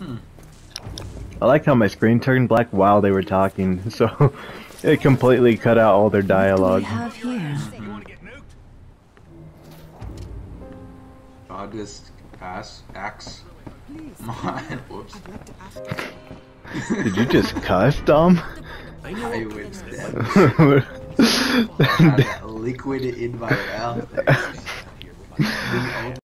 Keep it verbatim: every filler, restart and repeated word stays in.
I like how my screen turned black while they were talking, so it completely cut out all their dialogue. What do we have here? I'll just pass. Axe. Come on. Whoops. Did you just cuss, Dom? I was dead. I had that liquid in my mouth.